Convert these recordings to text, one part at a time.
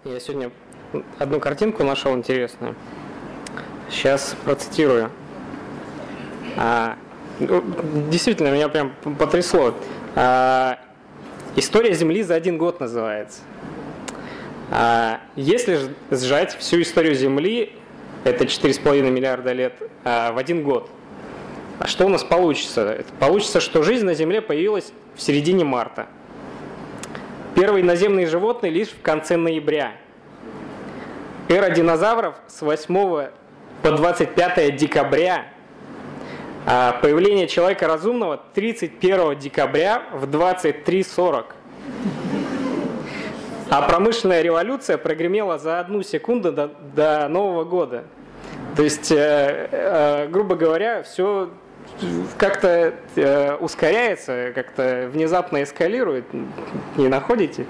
Я сегодня одну картинку нашел интересную. Сейчас процитирую. Действительно, меня прям потрясло. «История Земли за один год» называется. Если сжать всю историю Земли, это 4,5 миллиарда лет, в один год, а что у нас получится? Получится, что жизнь на Земле появилась в середине марта. Первые наземные животные лишь в конце ноября. Эра динозавров с 8 по 25 декабря. А появление человека разумного 31 декабря в 23:40. А промышленная революция прогремела за 1 секунду до Нового года. То есть, грубо говоря, все как-то ускоряется, как-то внезапно эскалирует. Не находите?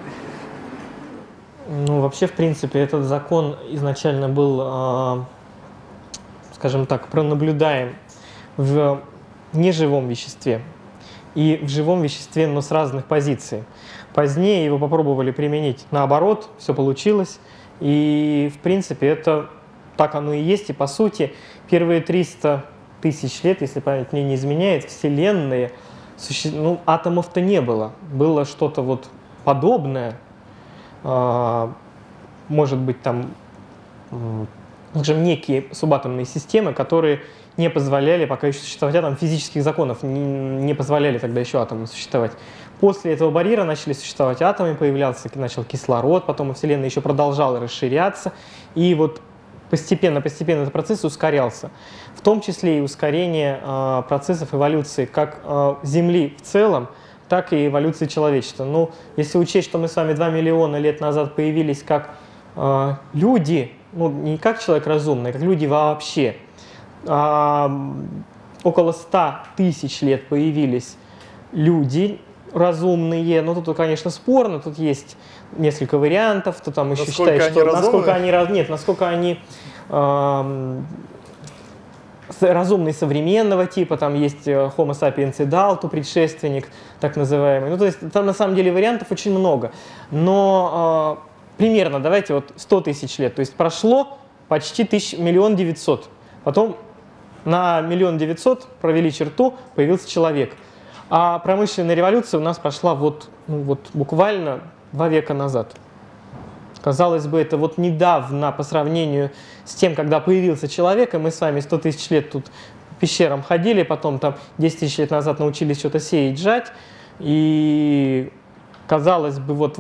Ну, вообще, в принципе, этот закон изначально был, скажем так, пронаблюдаем в неживом веществе и в живом веществе, но с разных позиций. Позднее его попробовали применить наоборот, все получилось, и, в принципе, это так оно и есть, и, по сути, первые 300 тысяч лет, если память мне не изменяет, Вселенные, атомов-то не было. Было что-то вот подобное, может быть, там, скажем, некие субатомные системы, которые не позволяли пока еще существовать атомам, физических законов не позволяли тогда еще атомам существовать. После этого барьера начали существовать атомы, появлялся, начал кислород, потом Вселенная еще продолжала расширяться, и вот постепенно этот процесс ускорялся. В том числе и ускорение процессов эволюции как Земли в целом, так и эволюции человечества. Ну, если учесть, что мы с вами 2 миллиона лет назад появились как люди, ну, не как человек разумный, а как люди вообще, около 100 тысяч лет появились люди разумные. Ну, тут, конечно, спорно, тут есть несколько вариантов, кто там еще считает, что насколько они разумные современного типа, там есть Homo sapiens Dalto, предшественник, так называемый. Ну, то есть там на самом деле вариантов очень много. Но примерно, давайте вот 100 тысяч лет, то есть прошло почти 1 900 000. Потом на 1 900 000 провели черту, появился человек. А промышленная революция у нас прошла вот буквально 2 века назад. Казалось бы, это вот недавно по сравнению с тем, когда появился человек, и мы с вами 100 тысяч лет тут по пещерам ходили, потом там 10 тысяч лет назад научились что-то сеять, жать, и казалось бы, вот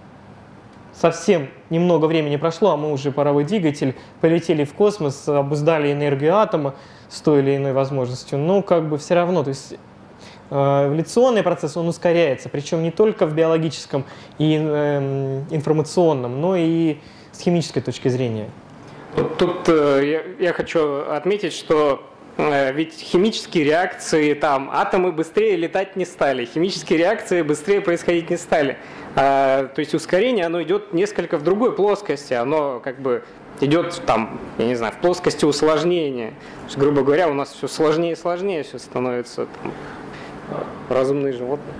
совсем немного времени прошло, а мы уже паровой двигатель, полетели в космос, обуздали энергию атома с той или иной возможностью, но как бы все равно, то есть эволюционный процесс, он ускоряется, причем не только в биологическом и информационном, но и с химической точки зрения. Тут я хочу отметить, что ведь химические реакции, там, атомы быстрее летать не стали, химические реакции быстрее происходить не стали. То есть ускорение, оно идет несколько в другой плоскости, оно как бы идет там, я не знаю, в плоскости усложнения. Есть, грубо говоря, у нас все сложнее и сложнее все становится. Там, разумные животные.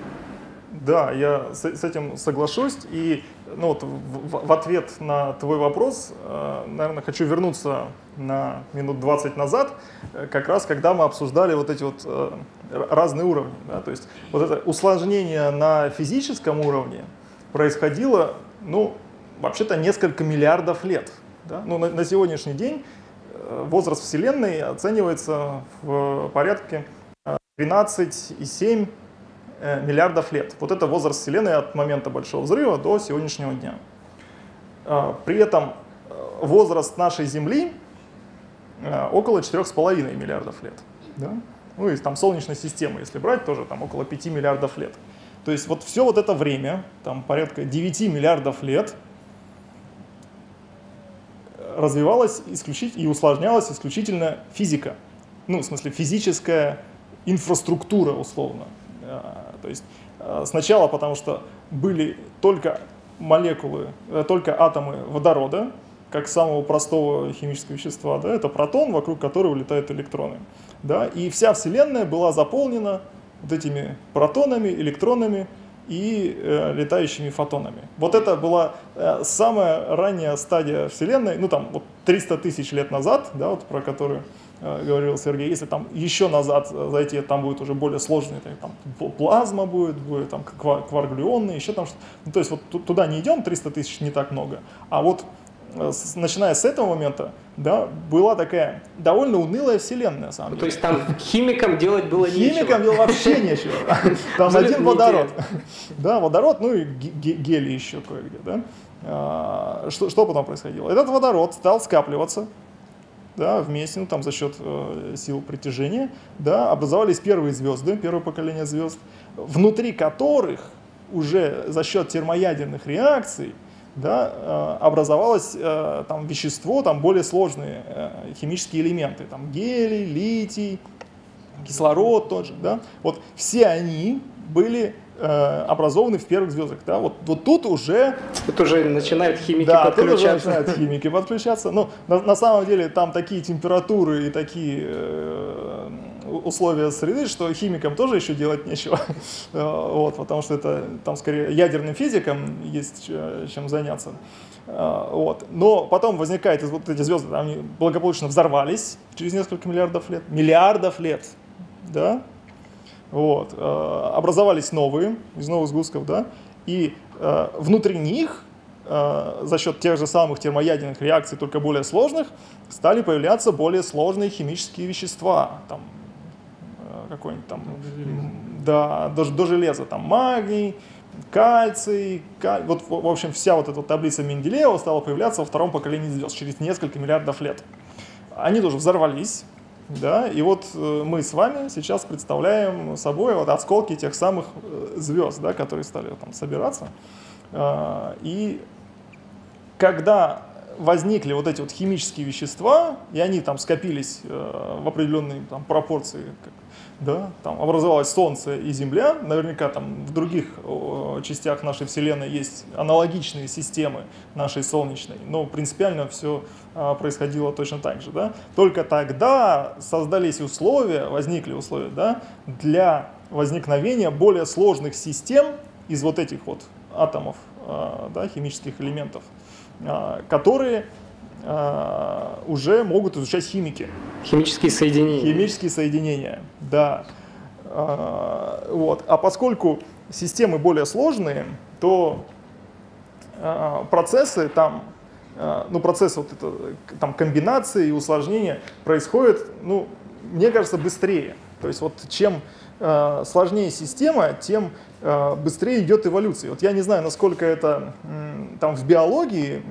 Да, я с этим соглашусь. И ну, вот, в ответ на твой вопрос, наверное, хочу вернуться на минут 20 назад, как раз когда мы обсуждали вот эти вот разные уровни. Да? То есть вот это усложнение на физическом уровне происходило, ну, вообще-то несколько миллиардов лет. Да? Ну, на сегодняшний день возраст Вселенной оценивается в порядке 13,7 миллиардов лет. Вот это возраст Вселенной от момента Большого взрыва до сегодняшнего дня. При этом возраст нашей Земли около 4,5 миллиардов лет. Да? Ну и там Солнечной системы, если брать, тоже там около 5 миллиардов лет. То есть вот все вот это время, там порядка 9 миллиардов лет, развивалась и усложнялась исключительно физика. Ну, в смысле, физическая инфраструктура, условно. То есть сначала потому, что были только молекулы, только атомы водорода, как самого простого химического вещества, да, это протон, вокруг которого летают электроны. Да, и вся Вселенная была заполнена вот этими протонами, электронами, и летающими фотонами. Вот это была самая ранняя стадия Вселенной, ну там вот 300 тысяч лет назад, да, вот про которую говорил Сергей. Если там еще назад зайти, там будет уже более сложный, там плазма будет там кварглионы, еще там что-то. Ну, то есть вот туда не идем, 300 тысяч не так много. А вот начиная с этого момента, да, была такая довольно унылая Вселенная, на самом деле. То есть там химикам делать было нечего? Химикам делать вообще нечего. Там один водород. Да, водород, ну и гелий еще кое-где, да. Что потом происходило? Этот водород стал скапливаться, да, вместе, ну, там за счет сил притяжения, да, образовались первые звезды, первое поколение звезд, внутри которых уже за счет термоядерных реакций, да, образовалось там вещество, там более сложные химические элементы, там гелий, литий, кислород тот же, да. Вот все они были образованы в первых звездах, да. Вот тут уже... Тут уже начинают химики подключаться. Да, тут уже начинают химики подключаться. Но на самом деле там такие температуры и такие условия среды, что химикам тоже еще делать нечего. Вот, потому что это там скорее ядерным физикам есть чем заняться. Вот. Но потом возникают вот эти звезды, они благополучно взорвались через несколько миллиардов лет, да? Вот. Образовались новые, из новых сгустков, да? И внутри них, за счет тех же самых термоядерных реакций, только более сложных, стали появляться более сложные химические вещества, там, какой-нибудь там, да, до железа, там, магний, кальций, вот, в общем, вся вот эта таблица Менделеева стала появляться во втором поколении звезд через несколько миллиардов лет. Они тоже взорвались, да, и вот мы с вами сейчас представляем собой вот осколки тех самых звезд, да, которые стали там собираться. И когда возникли вот эти вот химические вещества, и они там скопились в определенной там пропорции, да, там образовалось Солнце и Земля, наверняка там в других частях нашей Вселенной есть аналогичные системы нашей Солнечной, но принципиально все происходило точно так же, да. Только тогда создались условия, возникли условия, да, для возникновения более сложных систем из вот этих вот атомов, да, химических элементов, которые уже могут изучать химики. Химические соединения. Химические соединения, да. Вот. А поскольку системы более сложные, то процессы там, ну, процессы вот это, там, комбинации и усложнения происходят, ну, мне кажется, быстрее. То есть вот чем сложнее система, тем быстрее идет эволюция. Вот я не знаю, насколько это там в биологии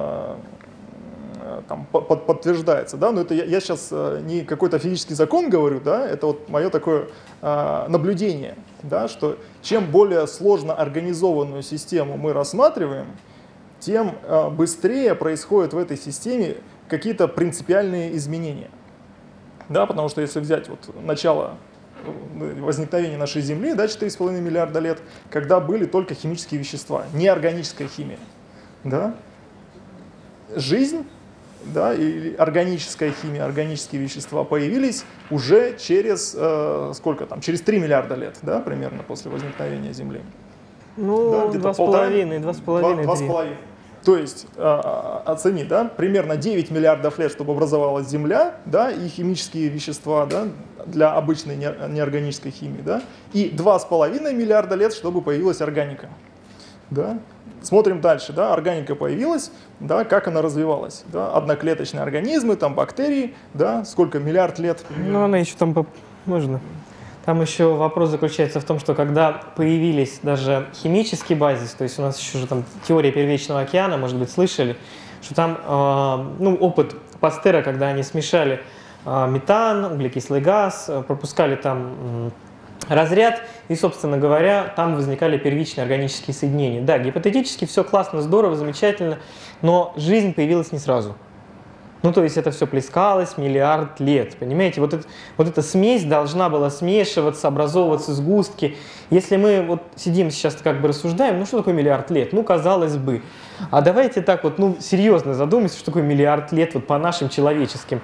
там подтверждается, да, но это я сейчас не какой-то физический закон говорю, да, это вот мое такое наблюдение, да, что чем более сложно организованную систему мы рассматриваем, тем быстрее происходят в этой системе какие-то принципиальные изменения, да, потому что если взять вот начало возникновения нашей Земли, да, 4,5 миллиарда лет, когда были только химические вещества, неорганическая химия, да, жизнь, да, и органическая химия, органические вещества появились уже через, сколько там, через 3 миллиарда лет, да, примерно после возникновения Земли. Ну, да, 2,5. То есть, оцени, да, примерно 9 миллиардов лет, чтобы образовалась Земля, да, и химические вещества, да, для обычной неорганической химии, да, и 2,5 миллиарда лет, чтобы появилась органика, да. Смотрим дальше, да, органика появилась, да, как она развивалась, да, одноклеточные организмы, там бактерии, да, сколько, миллиард лет? Ну, она еще там, можно. Там еще вопрос заключается в том, что когда появились даже химический базис, то есть у нас еще же там теория первичного океана, может быть, слышали, что там, ну, опыт Пастера, когда они смешали метан, углекислый газ, пропускали там разряд, и, собственно говоря, там возникали первичные органические соединения. Да, гипотетически все классно, здорово, замечательно, но жизнь появилась не сразу. Ну, то есть это все плескалось миллиард лет, понимаете? Вот эта смесь должна была смешиваться, образовываться сгустки. Если мы вот сидим сейчас как бы рассуждаем, ну, что такое миллиард лет? Ну, казалось бы. А давайте так вот, ну, серьезно задумаемся, что такое миллиард лет вот по нашим человеческим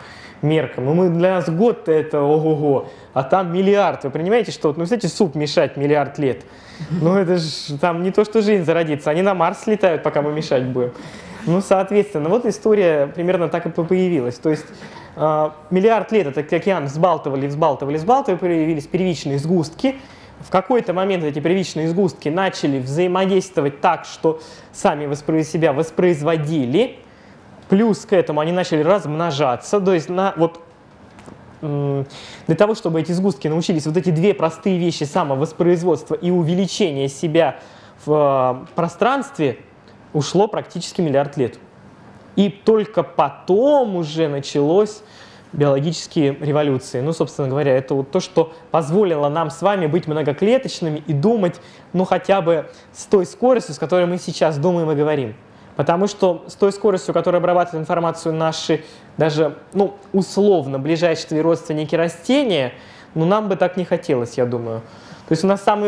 меркам. Ну, для нас год-то это ого-го, а там миллиард. Вы понимаете, что, ну, кстати, суп мешать миллиард лет. Ну, это же там не то, что жизнь зародится, они на Марс летают, пока мы мешать будем. Ну, соответственно, вот история примерно так и появилась. То есть миллиард лет этот океан взбалтывали, появились первичные сгустки. В какой-то момент эти первичные сгустки начали взаимодействовать так, что сами себя воспроизводили. Плюс к этому они начали размножаться. То есть для того, чтобы эти сгустки научились вот эти две простые вещи самовоспроизводства и увеличения себя в пространстве, ушло практически миллиард лет. И только потом уже началось биологические революции. Ну, собственно говоря, это вот то, что позволило нам с вами быть многоклеточными и думать, ну, хотя бы с той скоростью, с которой мы сейчас думаем и говорим. Потому что с той скоростью, которая обрабатывает информацию наши, даже, ну, условно, ближайшие родственники растения, ну, нам бы так не хотелось, я думаю. То есть у нас самые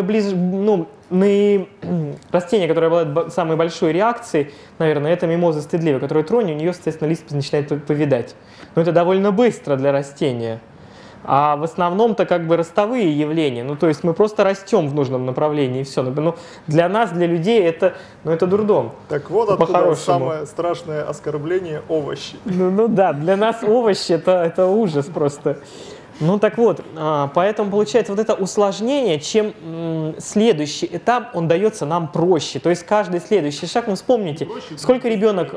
растения, которые обладают самой большой реакцией, наверное, это мимоза стыдливая, которую тронь, у нее, соответственно, лист начинает повидать. Но это довольно быстро для растения. А в основном-то как бы ростовые явления. Ну, то есть мы просто растем в нужном направлении, и все. Ну, для нас, для людей, это дурдом. Так вот откуда самое страшное оскорбление – овощи. Ну да, для нас овощи – это ужас просто. Ну так вот, поэтому получается вот это усложнение, чем следующий этап, он дается нам проще. То есть каждый следующий шаг, ну вспомните, сколько ребенок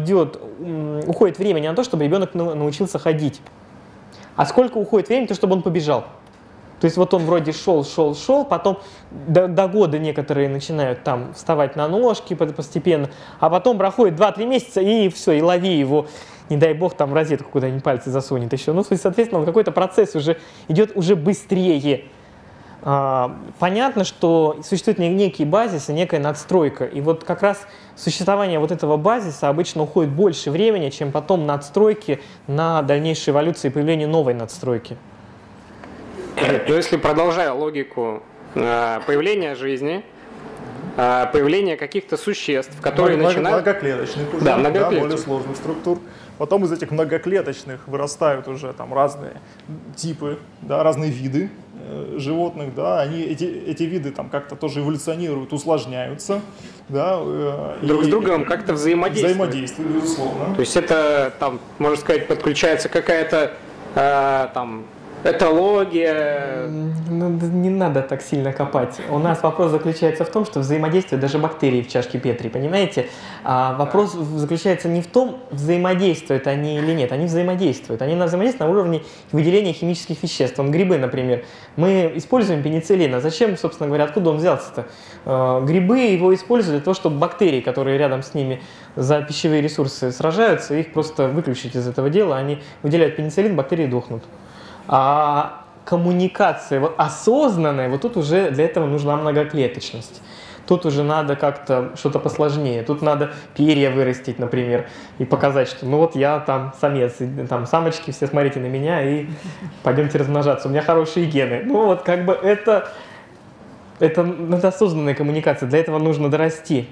уходит времени на то, чтобы ребенок научился ходить. А сколько уходит времени на то, чтобы он побежал. То есть вот он вроде шел, потом до года некоторые начинают там вставать на ножки постепенно, а потом проходит 2-3 месяца и все, и лови его, не дай бог, там в розетку куда-нибудь пальцы засунет еще. Ну, то есть, соответственно, какой-то процесс уже идет уже быстрее. Понятно, что существует некий базис и некая надстройка. И вот как раз существование вот этого базиса обычно уходит больше времени, чем потом надстройки на дальнейшей эволюции и появление новой надстройки. Но если продолжая логику появления жизни, появления каких-то существ, которые начинают... Многоклеточных уже, да, более сложных структур. Потом из этих многоклеточных вырастают уже там разные типы, да, разные виды животных, да, эти виды там как-то тоже эволюционируют, усложняются, да, друг с другом как-то взаимодействуют. Взаимодействуют, безусловно. То есть это, там, можно сказать, подключается какая-то там этология. Ну, не надо так сильно копать. У нас вопрос заключается в том, что взаимодействуют даже бактерии в чашке Петри, понимаете? Вопрос заключается не в том, взаимодействуют они или нет. Они взаимодействуют. Они взаимодействуют на уровне выделения химических веществ. Грибы, например. Мы используем пенициллин. А зачем, собственно говоря, откуда он взялся-то? Грибы его используют для того, чтобы бактерии, которые рядом с ними за пищевые ресурсы сражаются, их просто выключить из этого дела. Они выделяют пенициллин, бактерии дохнут. А коммуникация вот, осознанная, вот тут уже для этого нужна многоклеточность. Тут уже надо как-то что-то посложнее. Тут надо перья вырастить, например, и показать, что ну вот я там самец, там самочки, все смотрите на меня и пойдемте размножаться. У меня хорошие гены. Ну вот как бы это осознанная коммуникация. Для этого нужно дорасти.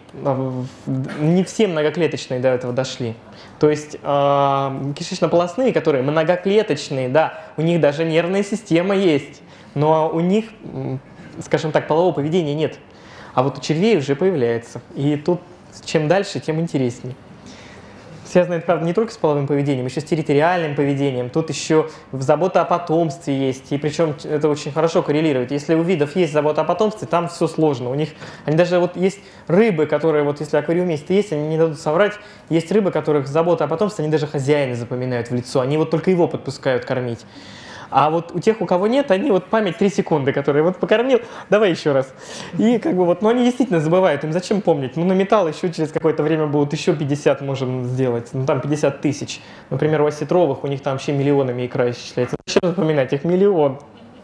Не все многоклеточные до этого дошли. То есть кишечно-полостные, которые многоклеточные, да, у них даже нервная система есть, но у них, скажем так, полового поведения нет. А вот у червей уже появляется. И тут чем дальше, тем интереснее. Связано это, правда, не только с половым поведением, еще с территориальным поведением. Тут еще забота о потомстве есть. И причем это очень хорошо коррелирует. Если у видов есть забота о потомстве, там все сложно. У них, они даже вот есть рыбы, которые, вот если аквариумисты есть, они не дадут соврать. Есть рыбы, которых забота о потомстве, они даже хозяина запоминают в лицо. Они вот только его подпускают кормить. А вот у тех, у кого нет, они вот память 3 секунды, которые вот покормил, давай еще раз. И как бы вот, ну они действительно забывают, им зачем помнить? Ну на металл еще через какое-то время будут еще 50 можем сделать, ну там 50 тысяч. Например, у осетровых, у них там вообще миллионами икра исчисляется. Зачем запоминать их? Миллион.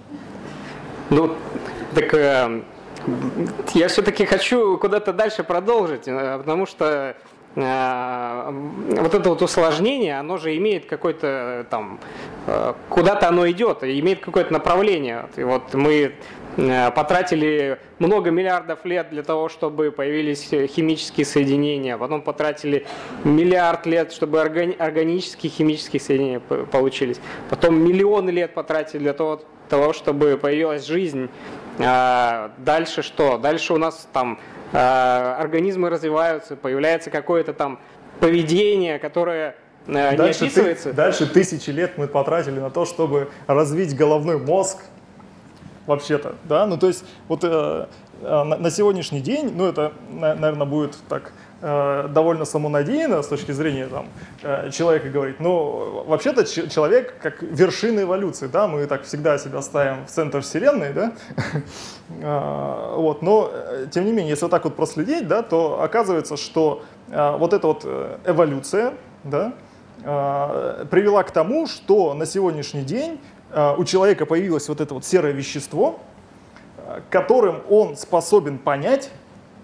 Ну, так я все-таки хочу куда-то дальше продолжить, потому что вот это вот усложнение, оно же имеет какой-то там, куда-то оно идет, имеет какое-то направление. И вот мы потратили много миллиардов лет для того, чтобы появились химические соединения, потом потратили миллиард лет, чтобы органические химические соединения получились, потом миллионы лет потратили для того, чтобы появилась жизнь. Дальше что? Дальше у нас там организмы развиваются, появляется какое-то там поведение, которое не описывается. Дальше тысячи лет мы потратили на то, чтобы развить головной мозг, вообще-то, да, ну то есть вот на сегодняшний день, ну это, наверное, будет так довольно самонадеянно с точки зрения там, человека говорить, но вообще-то человек как вершина эволюции, да, мы так всегда себя ставим в центр вселенной, да, вот, но тем не менее, если вот так вот проследить, да, то оказывается, что вот эта вот эволюция, да, привела к тому, что на сегодняшний день у человека появилось вот это вот серое вещество, которым он способен понять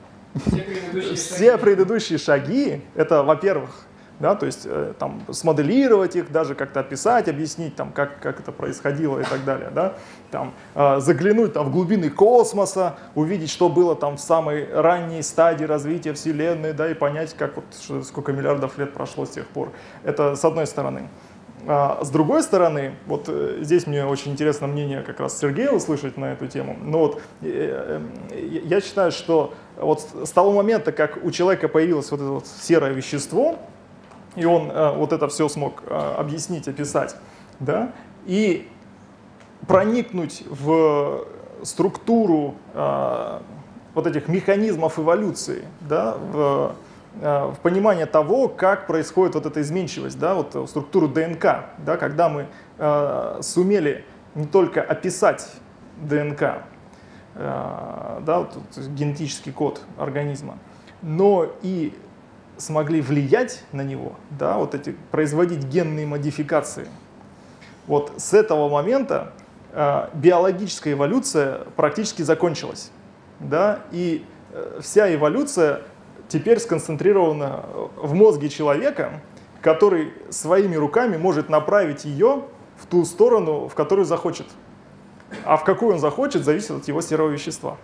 все предыдущие шаги. Это, во-первых, да, то есть там, смоделировать их, даже как-то описать, объяснить, там, как это происходило и так далее. Да? Там, заглянуть там, в глубины космоса, увидеть, что было там в самой ранней стадии развития Вселенной, да, и понять, как, вот, сколько миллиардов лет прошло с тех пор. Это с одной стороны. С другой стороны, вот здесь мне очень интересно мнение как раз Сергея услышать на эту тему. Но вот я считаю, что вот с того момента, как у человека появилось вот это вот серое вещество, и он вот это все смог объяснить, описать, да, и проникнуть в структуру вот этих механизмов эволюции, да, в понимание того, как происходит вот эта изменчивость, да, вот структуру ДНК, да, когда мы сумели не только описать ДНК, да, вот, генетический код организма, но и смогли влиять на него, да, вот эти, производить генные модификации. Вот с этого момента биологическая эволюция практически закончилась, да, и вся эволюция теперь сконцентрирована в мозге человека, который своими руками может направить ее в ту сторону, в которую захочет. А в какую он захочет, зависит от его серого вещества.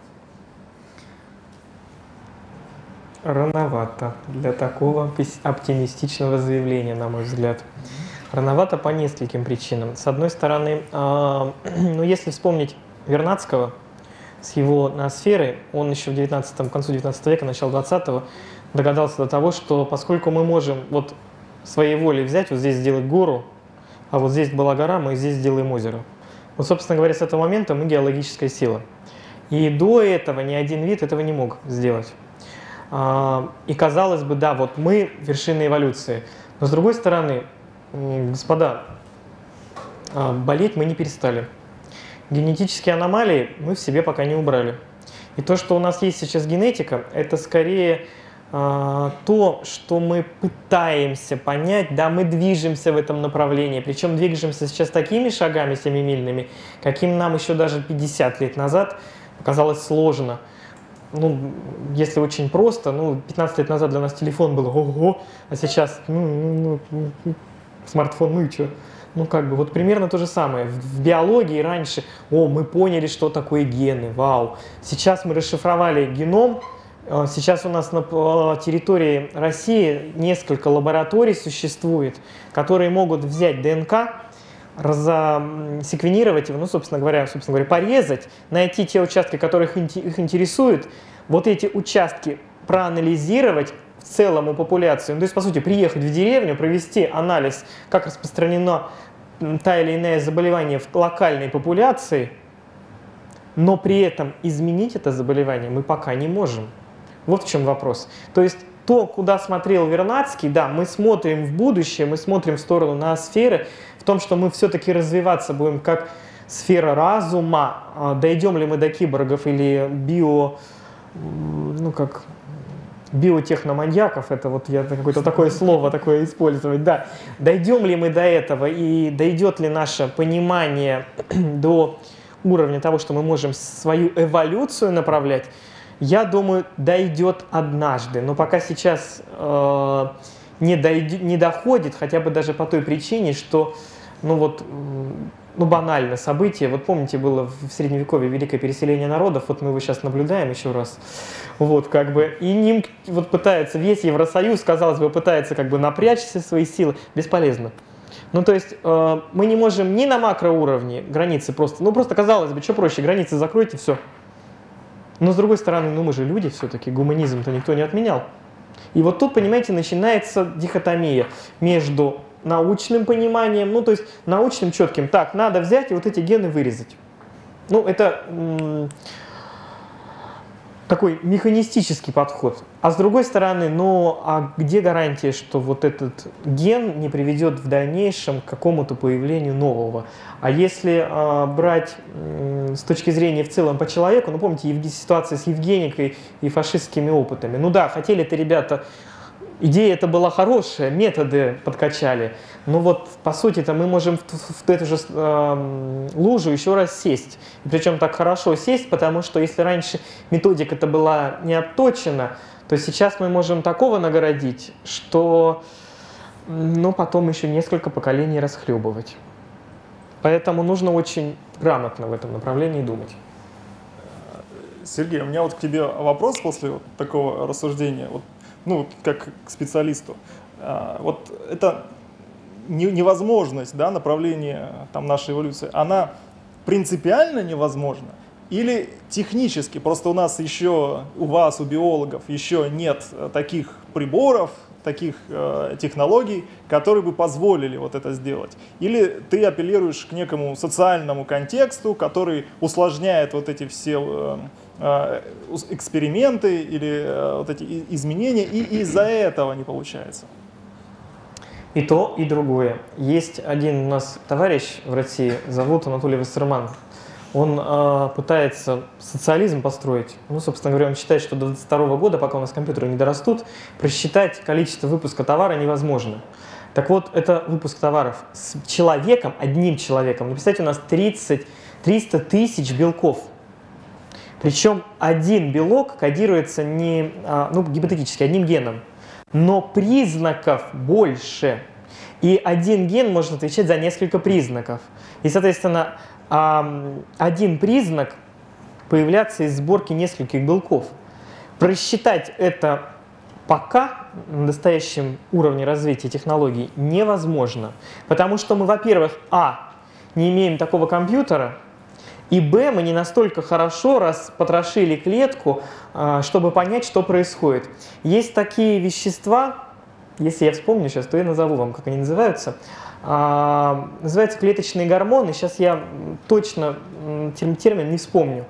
Рановато для такого оптимистичного заявления, на мой взгляд. Рановато по нескольким причинам. С одной стороны, ну, если вспомнить Вернадского, с его ноосферой, он еще в концу 19 века, начало 20-го, догадался до того, что поскольку мы можем вот своей волей взять, вот здесь сделать гору, а вот здесь была гора, мы здесь сделаем озеро. Вот, собственно говоря, с этого момента мы геологическая сила. И до этого ни один вид этого не мог сделать. И казалось бы, да, вот мы вершина эволюции. Но с другой стороны, господа, болеть мы не перестали. Генетические аномалии мы в себе пока не убрали. И то, что у нас есть сейчас генетика, это скорее то, что мы пытаемся понять, да, мы движемся в этом направлении, причем движемся сейчас такими шагами семимильными, каким нам еще даже 50 лет назад показалось сложно. Ну, если очень просто, ну, 15 лет назад для нас телефон был ого-го, а сейчас, смартфон, ну и что? Ну, как бы, вот примерно то же самое. В биологии раньше, мы поняли, что такое гены, вау. Сейчас мы расшифровали геном, сейчас у нас на территории России несколько лабораторий существует, которые могут взять ДНК, секвенировать его, ну, собственно говоря, порезать, найти те участки, которые их интересуют, вот эти участки проанализировать в целом у популяции. Ну, то есть, по сути, приехать в деревню, провести анализ, как распространено та или иное заболевание в локальной популяции, но при этом изменить это заболевание мы пока не можем. Вот в чем вопрос. То есть то, куда смотрел Вернадский, да, мы смотрим в будущее, мы смотрим в сторону ноосферы, в том, что мы все-таки развиваться будем как сфера разума, дойдем ли мы до киборгов или биотехноманьяков, это вот я какое-то такое слово такое использовать, да, дойдем ли мы до этого и дойдет ли наше понимание до уровня того, что мы можем свою эволюцию направлять, я думаю, дойдет однажды, но пока сейчас не доходит, хотя бы даже по той причине, что, ну вот, ну, банально событие. Вот помните, было в Средневековье великое переселение народов, вот мы его сейчас наблюдаем еще раз. Вот, как бы, и ним вот пытается, весь Евросоюз, казалось бы, пытается как бы напрячь все свои силы, бесполезно. Ну, то есть мы не можем ни на макроуровне границы просто, ну, просто казалось бы, что проще, границы закройте, все. Но с другой стороны, ну, мы же люди все-таки, гуманизм-то никто не отменял. И вот тут, понимаете, начинается дихотомия между научным пониманием, ну, то есть научным четким, так, надо взять и вот эти гены вырезать. Ну, это такой механистический подход. А с другой стороны, ну, а где гарантия, что вот этот ген не приведет в дальнейшем к какому-то появлению нового? А если брать с точки зрения в целом по человеку, ну, помните, ситуация с Евгеникой и фашистскими опытами. Ну да, хотели-то ребята, идея это была хорошая, методы подкачали. Но вот, по сути-то, мы можем в эту же лужу еще раз сесть. И причем так хорошо сесть, потому что если раньше методика-то была не отточена, то сейчас мы можем такого нагородить, что, ну, потом еще несколько поколений расхлебывать. Поэтому нужно очень грамотно в этом направлении думать. Сергей, у меня вот к тебе вопрос после вот такого рассуждения, вот, ну, как к специалисту. Вот это невозможность, да, направления там, нашей эволюции, она принципиально невозможна или технически? Просто у нас еще, у вас, у биологов, еще нет таких приборов, таких технологий, которые бы позволили вот это сделать. Или ты апеллируешь к некому социальному контексту, который усложняет вот эти все эксперименты или вот эти изменения, и из-за этого не получается? И то, и другое. Есть один у нас товарищ в России, зовут Анатолий Вассерман. Он пытается социализм построить. Ну, собственно говоря, он считает, что до 2022 года, пока у нас компьютеры не дорастут, просчитать количество выпуска товара невозможно. Так вот, это выпуск товаров с человеком, одним человеком. Ну, представьте, у нас 300 тысяч белков. Причем один белок кодируется не, ну, гипотетически, одним геном. Но признаков больше. И один ген может отвечать за несколько признаков. И, соответственно, один признак появляться из сборки нескольких белков. Просчитать это пока на настоящем уровне развития технологий невозможно. Потому что мы, во-первых, не имеем такого компьютера, и мы не настолько хорошо распотрошили клетку, чтобы понять, что происходит. Есть такие вещества, если я вспомню сейчас, то я назову вам, как они называются. Называются клеточные гормоны. Сейчас я точно термин не вспомню.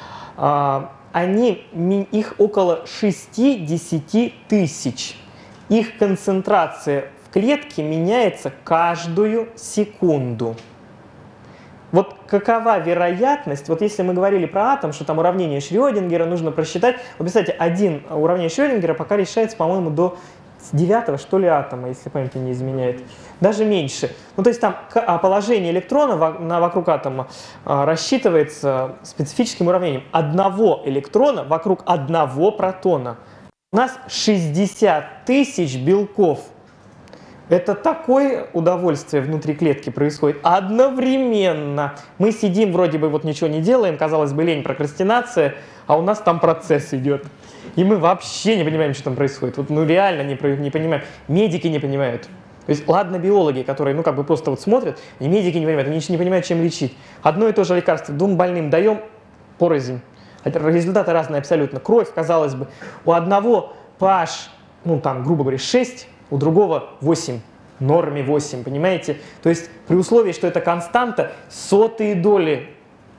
Их около 60 тысяч. Их концентрация в клетке меняется каждую секунду. Вот какова вероятность, вот если мы говорили про атом, что там уравнение Шрёдингера нужно просчитать, вот, представьте, один уравнение Шрёдингера пока решается, по-моему, до 9-го, что ли, атома, если память не изменяет. Даже меньше. Ну, то есть там положение электрона вокруг атома рассчитывается специфическим уравнением одного электрона вокруг одного протона. У нас 60 тысяч белков. Это такое удовольствие внутри клетки происходит одновременно. Мы сидим, вроде бы вот ничего не делаем, казалось бы, лень, прокрастинация, а у нас там процесс идет. И мы вообще не понимаем, что там происходит. Вот, ну реально не понимаем. Медики не понимают. То есть, ладно, биологи, которые, ну, как бы просто вот смотрят, и медики не понимают, они не понимают, чем лечить. Одно и то же лекарство двум больным даем порознь. Результаты разные абсолютно. Кровь, казалось бы, у одного pH, ну, там, грубо говоря, 6, у другого 8, норме 8, понимаете? То есть при условии, что это константа, сотые доли,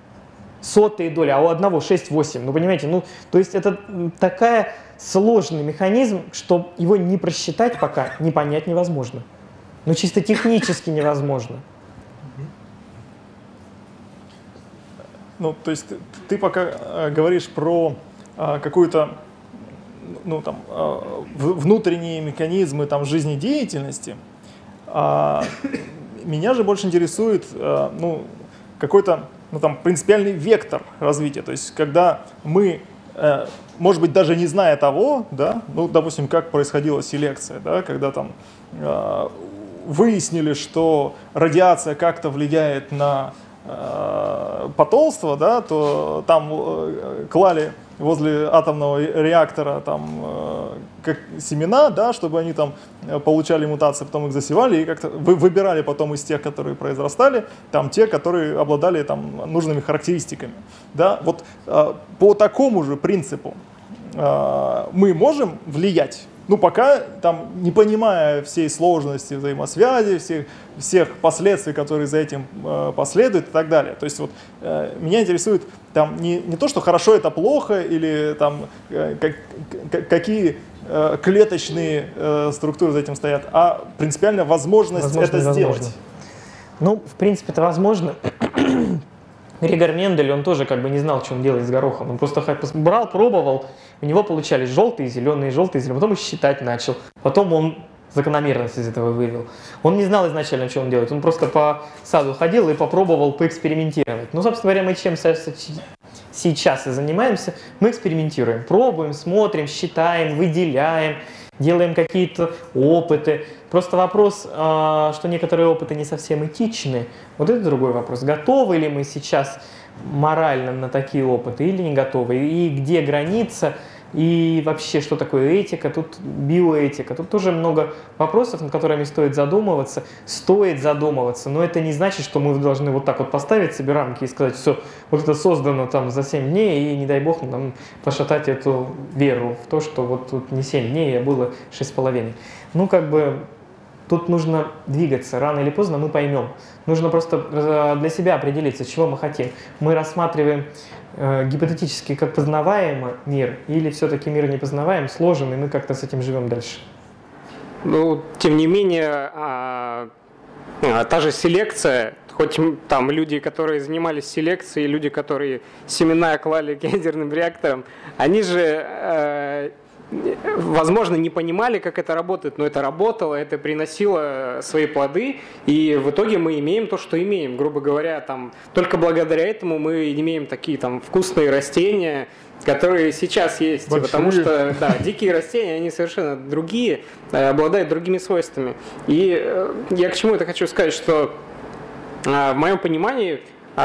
а у одного 6-8, ну понимаете, ну, то есть это такая сложный механизм, что его не просчитать пока, не понять невозможно. Ну чисто технически невозможно. Ну, то есть ты пока говоришь про какую-то, ну, там, внутренние механизмы там, жизнедеятельности. Меня же больше интересует ну, какой-то ну, там, принципиальный вектор развития. То есть когда мы, может быть, даже не зная того, да, ну, допустим, как происходила селекция, да, когда там выяснили, что радиация как-то влияет на потомство, да, то там клали возле атомного реактора там как семена, да, чтобы они там получали мутации, потом их засевали и как-то выбирали потом из тех, которые произрастали, там те, которые обладали там нужными характеристиками, да. Вот по такому же принципу мы можем влиять. Ну, пока, там, не понимая всей сложности взаимосвязи, всех последствий, которые за этим последуют и так далее. То есть вот меня интересует там не то, что хорошо это плохо, или там какие клеточные структуры за этим стоят, а принципиально возможность это сделать. Ну, в принципе, это возможно. Григор Мендель, он тоже как бы не знал, что он делает с горохом. Он просто брал, пробовал, у него получались желтые, зеленые, потом их считать начал. Потом он закономерность из этого вывел. Он не знал изначально, что он делает. Он просто по саду ходил и попробовал поэкспериментировать. Ну, собственно говоря, мы чем сейчас и занимаемся? Мы экспериментируем, пробуем, смотрим, считаем, выделяем, делаем какие-то опыты. Просто вопрос, что некоторые опыты не совсем этичны, вот это другой вопрос. Готовы ли мы сейчас морально на такие опыты или не готовы? И где граница? И вообще, что такое этика? Тут биоэтика. Тут тоже много вопросов, над которыми стоит задумываться. Но это не значит, что мы должны вот так вот поставить себе рамки и сказать, все, вот это создано там за 7 дней, и не дай бог нам пошатать эту веру в то, что вот тут не 7 дней, а было 6,5. Ну, как бы, тут нужно двигаться. Рано или поздно мы поймем. Нужно просто для себя определиться, чего мы хотим. Мы рассматриваем гипотетически как познаваемый мир, или все-таки мир непознаваем, сложен, и мы как-то с этим живем дальше? Ну, тем не менее, та же селекция, хоть там люди, которые занимались селекцией, люди, которые семена клали к ядерным реакторам, они же, возможно, не понимали, как это работает, но это работало, это приносило свои плоды, и в итоге мы имеем то, что имеем. Грубо говоря, там, только благодаря этому мы имеем такие там вкусные растения, которые сейчас есть, большие. Потому что дикие растения, они совершенно другие, обладают другими свойствами. И я к чему это хочу сказать, что в моем понимании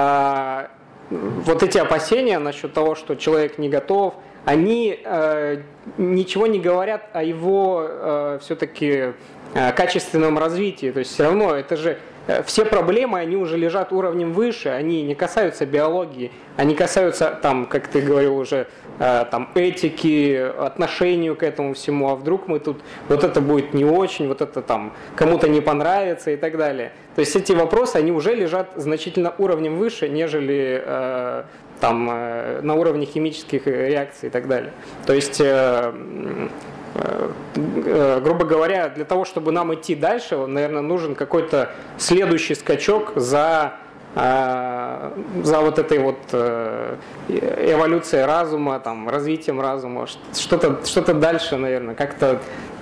вот эти опасения насчет того, что человек не готов, они ничего не говорят о его все-таки качественном развитии. То есть все равно это же все проблемы, они уже лежат уровнем выше, они не касаются биологии, они касаются, там, как ты говорил уже, там, этики, отношению к этому всему, а вдруг мы тут, вот это будет не очень, вот это там кому-то не понравится и так далее. То есть эти вопросы, они уже лежат значительно уровнем выше, нежели там, на уровне химических реакций и так далее. То есть, грубо говоря, для того, чтобы нам идти дальше, наверное, нужен какой-то следующий скачок за вот этой вот эволюцией разума, там, развитием разума, что-то дальше, наверное, как-то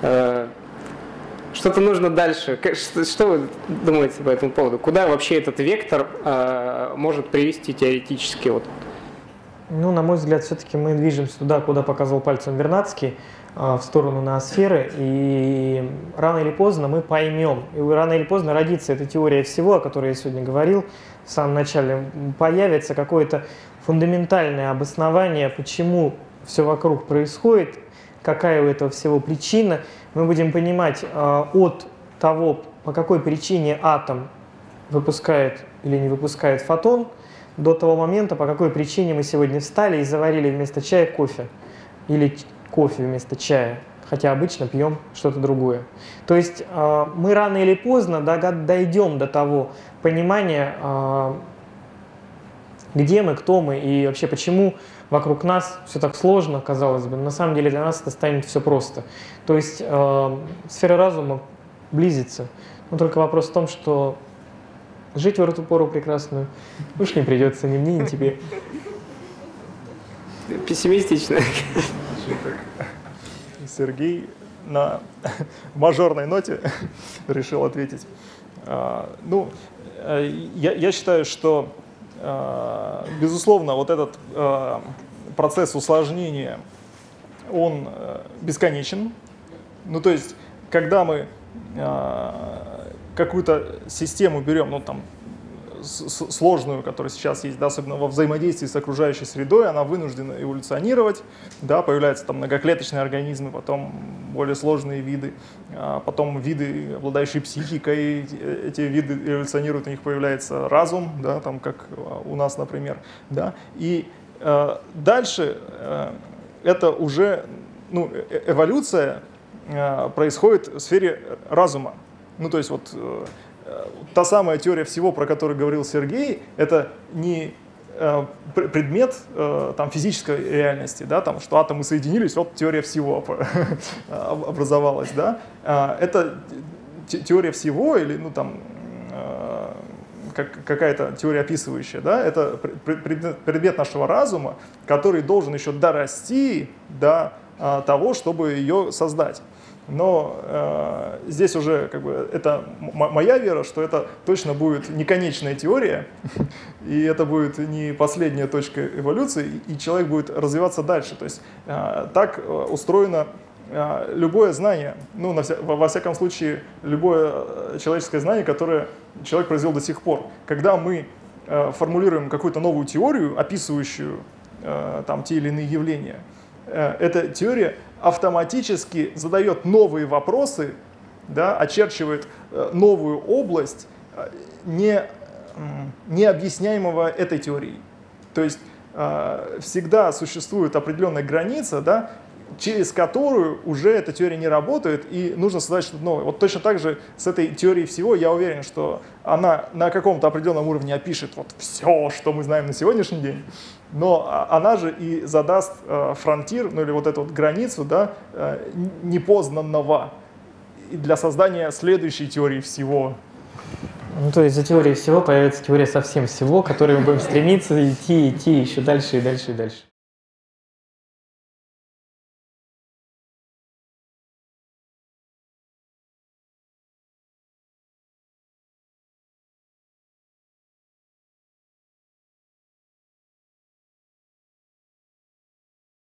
что-то нужно дальше. Что вы думаете по этому поводу? Куда вообще этот вектор может привести теоретически? Вот? Ну, на мой взгляд, все-таки мы движемся туда, куда показывал пальцем Вернадский, в сторону ноосферы, и рано или поздно мы поймем, и рано или поздно родится эта теория всего, о которой я сегодня говорил в самом начале, появится какое-то фундаментальное обоснование, почему все вокруг происходит, какая у этого всего причина. Мы будем понимать от того, по какой причине атом выпускает или не выпускает фотон, до того момента, по какой причине мы сегодня встали и заварили вместо чая кофе, или кофе вместо чая, хотя обычно пьем что-то другое. То есть мы рано или поздно дойдем до того понимания, где мы, кто мы и вообще почему вокруг нас все так сложно, казалось бы. На самом деле для нас это станет все просто. То есть сфера разума близится. Но только вопрос в том, что жить в эту пору прекрасную уж не придется ни мне, ни тебе. Пессимистично. Сергей на мажорной ноте решил ответить. Ну, я считаю, что, безусловно, вот этот процесс усложнения, он бесконечен. Ну, то есть, когда какую-то систему берем, ну там сложную, которая сейчас есть, да, особенно во взаимодействии с окружающей средой, она вынуждена эволюционировать, да, появляются там многоклеточные организмы, потом более сложные виды, потом виды, обладающие психикой, эти виды эволюционируют, у них появляется разум, да, там, как у нас, например, да, и дальше это уже, ну, эволюция происходит в сфере разума, ну, то есть вот та самая теория всего, про которую говорил Сергей, это не предмет там, физической реальности, да, там, что атомы соединились, вот теория всего образовалась. Да. Это теория всего или ну, там, какая-то теория описывающая, да, это предмет нашего разума, который должен еще дорасти до того, чтобы ее создать. Но здесь уже как бы, это моя вера, что это точно будет не конечная теория, и это будет не последняя точка эволюции, и человек будет развиваться дальше. То есть так устроено любое знание, ну, во всяком случае, любое человеческое знание, которое человек произвел до сих пор. Когда мы формулируем какую-то новую теорию, описывающую там, те или иные явления, эта теория автоматически задает новые вопросы, да, очерчивает новую область необъясняемого этой теорией. То есть всегда существует определенная граница, да, через которую уже эта теория не работает, и нужно создать что-то новое. Вот точно так же с этой теорией всего я уверен, что она на каком-то определенном уровне опишет вот все, что мы знаем на сегодняшний день, но она же и задаст фронтир, ну или вот эту вот границу, да, непознанного для создания следующей теории всего. Ну, то есть за теорией всего появится теория совсем всего, к которой мы будем стремиться идти еще дальше и дальше и дальше.